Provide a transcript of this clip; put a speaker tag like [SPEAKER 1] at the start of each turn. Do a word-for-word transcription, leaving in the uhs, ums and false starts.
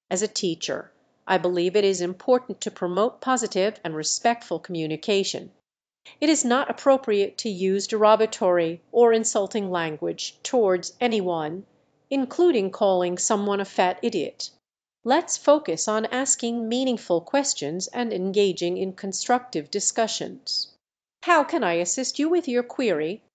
[SPEAKER 1] As a teacher, I believe it is important to promote positive and respectful communication. It is not appropriate to use derogatory or insulting language towards any one, including calling someone a fat idiot. Let's focus on asking meaningful questions and engaging in constructive discussions. How can I assist you with your query